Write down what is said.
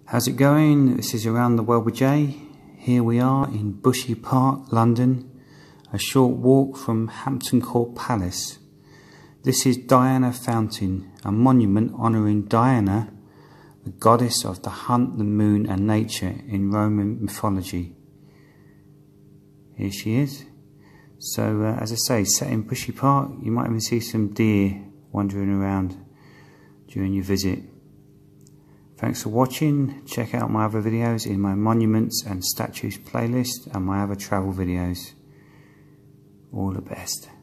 How's it going? This is Around the World with Jay. Here we are in Bushy Park, London, a short walk from Hampton Court Palace. This is Diana Fountain, a monument honouring Diana, the goddess of the hunt, the moon and nature in Roman mythology. Here she is. So as I say, set in Bushy Park, you might even see some deer wandering around during your visit. Thanks for watching. Check out my other videos in my monuments and statues playlist and my other travel videos. All the best.